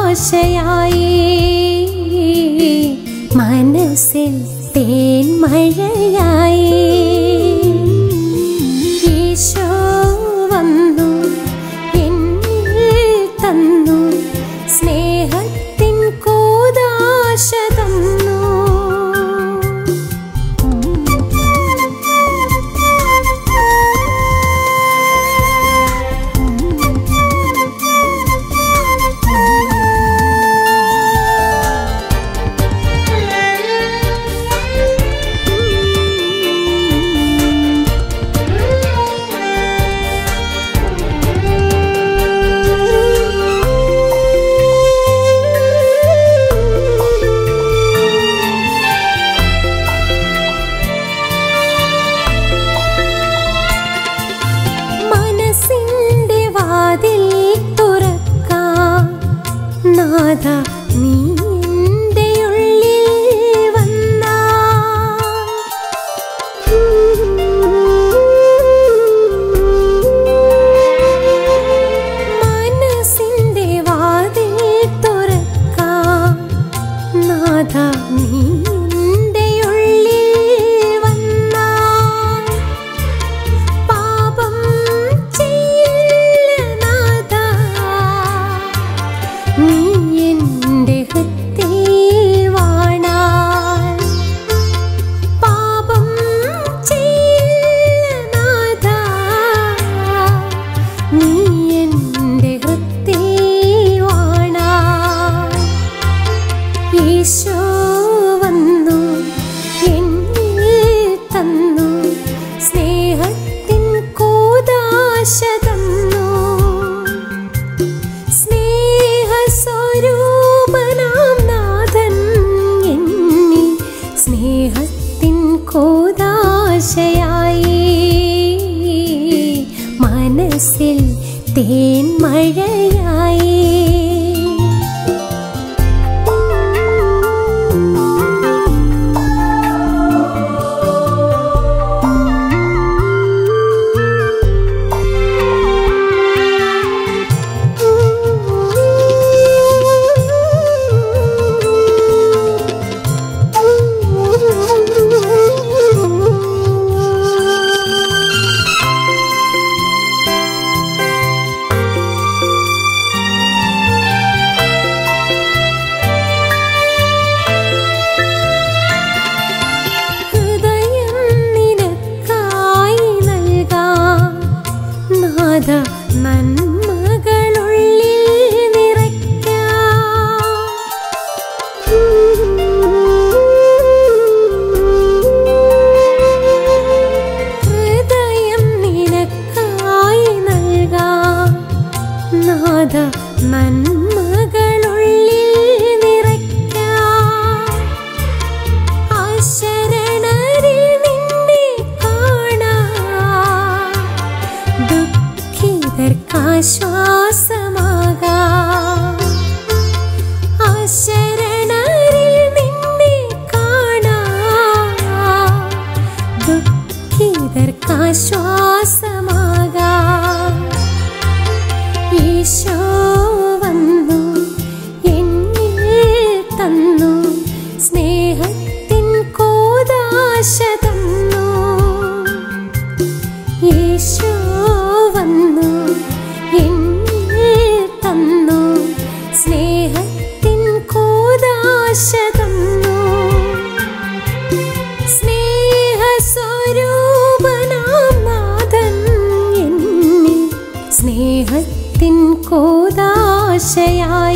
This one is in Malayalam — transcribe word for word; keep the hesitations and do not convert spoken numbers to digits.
കോദാശയായി മനസ്സിൽ തേൻമഴയായി ഈശോ വന്നു എന്നിൽ തന്നു സ്നേഹത്തിൻ കോദാശ തന്നു. നാഥ നീ എൻ്റെ ഉള്ളിൽ വന്നാൽ മനസ്സിൻ്റെ വാതിൽ തുറക്കാം. നാഥ നീ എൻ്റെ ഉള്ളിൽ വന്നാൽ പാപം ചെയ്യില്ല നാഥ, നീ എൻ്റെ ഹൃദയത്തിൽ വാണാൽ പാപം ചെയ്യില്ല നാഥ, നീ എൻ്റെ ഹൃദയത്തിൽ വാണാൽ. ഈശോ വന്നു എന്നിൽ തന്നു സ്നേഹത്തിൻ കോദാശ തന്നു. സ്വരൂപനാം നാഥൻ എന്നിൽ സ്നേഹത്തിൻ കോദാശയായി മനസ്സിൽ തേൻമഴയായി. നന്മകളുള്ളിൽ നിറയ്ക്കാം. ഹൃദയം നിനക്കായി നൽകാം. നാഥ നന്മകളുള്ളിൽ നിറയ്ക്കാം. അശരണരിൽ നിന്നെ കാണാം, ദുഃഖിതർക്കാശ്വാസമാകാം. അശരണരിൽ നിന്നെ കാണാം, ദുഃഖിതർക്കാശ്വാസമാകാം. ഈശോ വന്നു എന്നിൽ തന്നു സ്നേഹത്തിൻ കോദാശ തന്നു. ഈശോ വന്നു എന്നിൽ തന്നു സ്നേഹത്തിൻ കോദാശ തന്നു. സ്നേഹസ്വരൂപനാം നാഥൻ എന്നിൽ സ്നേഹത്തിൻ കോദാശയായി